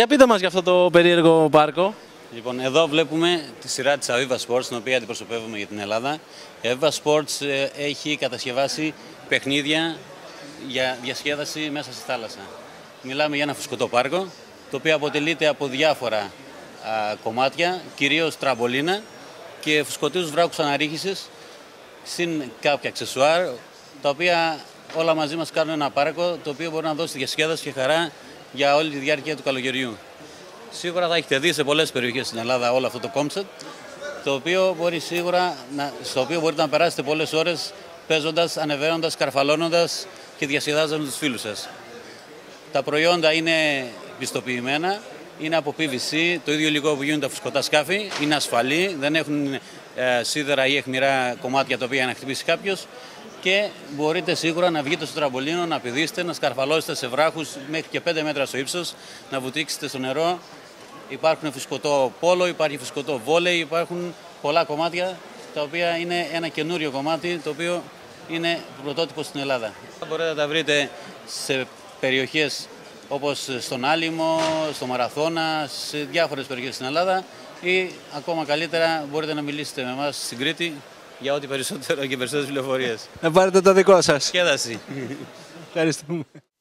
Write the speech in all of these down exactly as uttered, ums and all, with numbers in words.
Για πείτε μας για αυτό το περίεργο πάρκο. Λοιπόν, εδώ βλέπουμε τη σειρά της Aviva Sports, την οποία αντιπροσωπεύουμε για την Ελλάδα. Η Aviva Sports έχει κατασκευάσει παιχνίδια για διασκέδαση μέσα στη θάλασσα. Μιλάμε για ένα φουσκωτό πάρκο, το οποίο αποτελείται από διάφορα α, κομμάτια, κυρίως τραμπολίνα και φουσκωτούς βράχους αναρρίχησης, συν κάποια αξεσουάρ, τα οποία όλα μαζί μας κάνουν ένα πάρκο, το οποίο μπορεί να δώσει διασκέδαση και χαρά για όλη τη διάρκεια του καλοκαιριού. Σίγουρα θα έχετε δει σε πολλές περιοχές στην Ελλάδα όλο αυτό το κόμψετ, το οποίο μπορεί σίγουρα να, στο οποίο μπορείτε να περάσετε πολλές ώρες παίζοντας, ανεβαίνοντας, καρφαλώνοντας και διασκεδάζοντας τους φίλους σας. Τα προϊόντα είναι πιστοποιημένα, είναι από πι βι σι, το ίδιο υλικό που γίνουν τα φουσκωτά σκάφη, είναι ασφαλή, δεν έχουν ε, σίδερα ή αιχμηρά κομμάτια τα οποία να χτυπήσει κάποιος και μπορείτε σίγουρα να βγείτε στο τραμπολίνο, να πηδήσετε, να σκαρφαλώσετε σε βράχους μέχρι και πέντε μέτρα στο ύψος, να βουτήξετε στο νερό. Υπάρχουν φουσκωτό πόλο, υπάρχει φουσκωτό βόλεϊ, υπάρχουν πολλά κομμάτια τα οποία είναι ένα καινούριο κομμάτι το οποίο είναι πρωτότυπο στην Ελλάδα. Μπορείτε να τα βρείτε σε περιοχές όπως στον Άλυμο, στο Μαραθώνα, σε διάφορες περιοχές στην Ελλάδα ή ακόμα καλύτερα μπορείτε να μιλήσετε με εμάς στην Κρήτη για ό,τι περισσότερο και περισσότερες πληροφορίες. Να πάρετε το δικό σας. Σκέδαση. Ευχαριστούμε.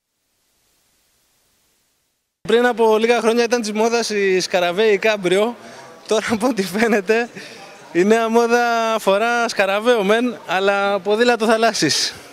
Πριν από λίγα χρόνια ήταν της μόδας η σκαραβέη κάμπριο. Τώρα από ό,τι φαίνεται η νέα μόδα αφορά σκαραβαίο μεν, αλλά ποδήλατο θαλάσσης.